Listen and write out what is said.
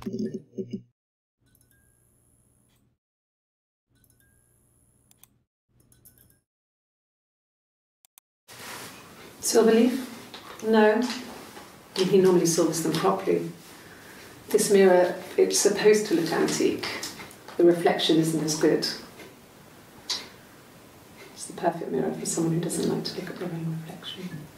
Silver leaf? No. He normally silvers them properly. This mirror, it's supposed to look antique. The reflection isn't as good. It's the perfect mirror for someone who doesn't like to look at their own reflection.